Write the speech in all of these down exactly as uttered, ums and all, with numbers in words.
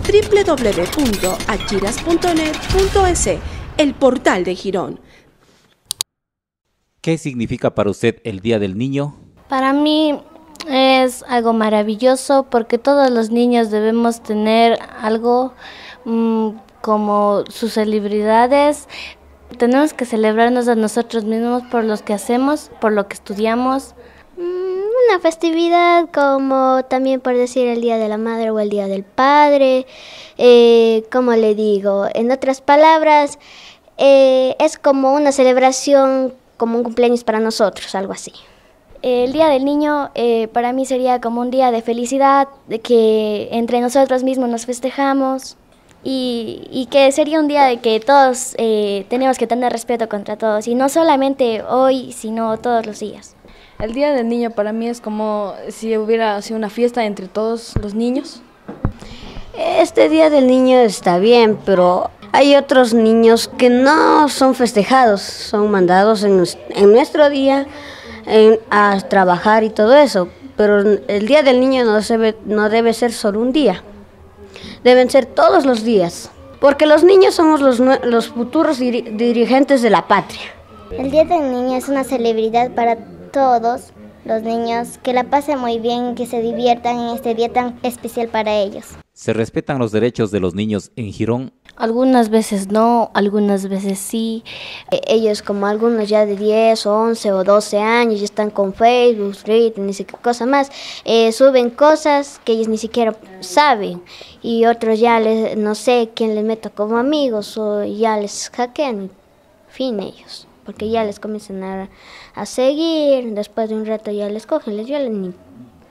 w w w punto achiras punto net punto es, el portal de Girón. ¿Qué significa para usted el Día del Niño? Para mí es algo maravilloso porque todos los niños debemos tener algo mmm, como sus celebridades. Tenemos que celebrarnos a nosotros mismos por lo que hacemos, por lo que estudiamos. Una festividad como también por decir el Día de la Madre o el Día del Padre, eh, como le digo, en otras palabras, eh, es como una celebración, como un cumpleaños para nosotros, algo así. El Día del Niño eh, para mí sería como un día de felicidad, de que entre nosotros mismos nos festejamos y, y que sería un día de que todos eh, tenemos que tener respeto contra todos y no solamente hoy, sino todos los días. El Día del Niño para mí es como si hubiera sido una fiesta entre todos los niños. Este Día del Niño está bien, pero hay otros niños que no son festejados, son mandados en, en nuestro día en, a trabajar y todo eso. Pero el Día del Niño no debe, no debe ser solo un día, deben ser todos los días, porque los niños somos los, los futuros dir, dirigentes de la patria. El Día del Niño es una celebridad para todos los niños, que la pasen muy bien, que se diviertan en este día tan especial para ellos. ¿Se respetan los derechos de los niños en Girón? Algunas veces no, algunas veces sí. Ellos, como algunos ya de diez, once o doce años, ya están con Facebook, Twitter, ni sé qué cosa más, eh, suben cosas que ellos ni siquiera saben, y otros ya les, no sé quién les meta como amigos o ya les hackean, en fin, ellos. Porque ya les comienzan a, a seguir, después de un rato ya les cogen, les violan y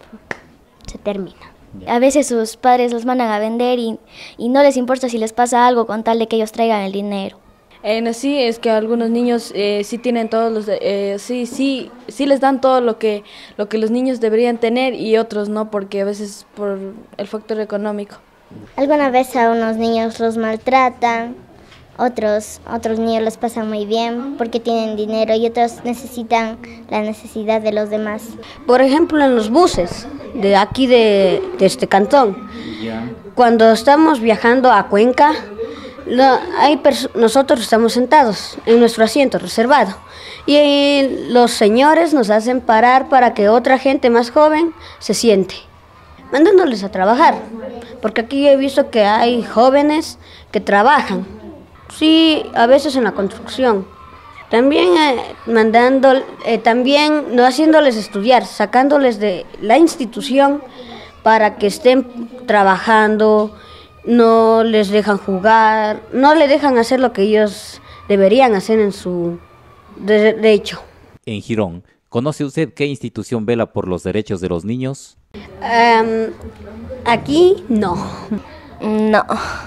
se termina. A veces sus padres los mandan a vender y, y no les importa si les pasa algo con tal de que ellos traigan el dinero. En sí es que algunos niños eh, sí tienen todos los, eh, sí, sí, sí les dan todo lo que, lo que los niños deberían tener y otros no, porque a veces por el factor económico. Alguna vez a unos niños los maltratan. Otros, otros niños los pasan muy bien porque tienen dinero y otros necesitan la necesidad de los demás. Por ejemplo, en los buses de aquí de, de este cantón, cuando estamos viajando a Cuenca, lo, hay nosotros estamos sentados en nuestro asiento reservado y los señores nos hacen parar para que otra gente más joven se siente, mandándoles a trabajar, porque aquí he visto que hay jóvenes que trabajan. Sí, a veces en la construcción. También eh, mandando, eh, también no haciéndoles estudiar, sacándoles de la institución para que estén trabajando, no les dejan jugar, no le dejan hacer lo que ellos deberían hacer en su derecho. En Girón, ¿conoce usted qué institución vela por los derechos de los niños? Um, aquí no. No.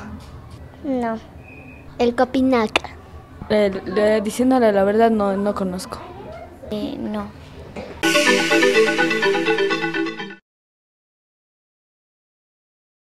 No. El Copinaca. Eh, eh, diciéndole la verdad, no, no conozco. Eh, no.